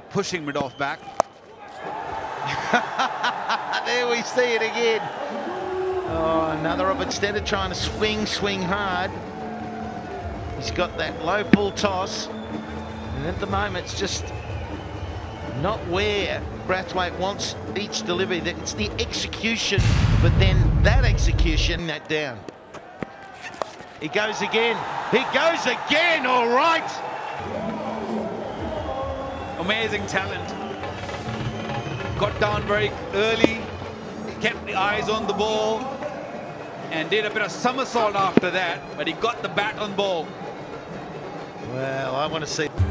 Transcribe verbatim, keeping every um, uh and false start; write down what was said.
pushing mid-off back. There we see it again. Oh, another of instead of trying to swing, swing hard, he's got that low pull toss, and at the moment it's just not where Brathwaite wants each delivery. It's the execution, but then that execution, that down. He goes again. He goes again, all right. Amazing talent. Got down very early, kept the eyes on the ball, and did a bit of somersault after that, but he got the bat on ball. Well, I want to see...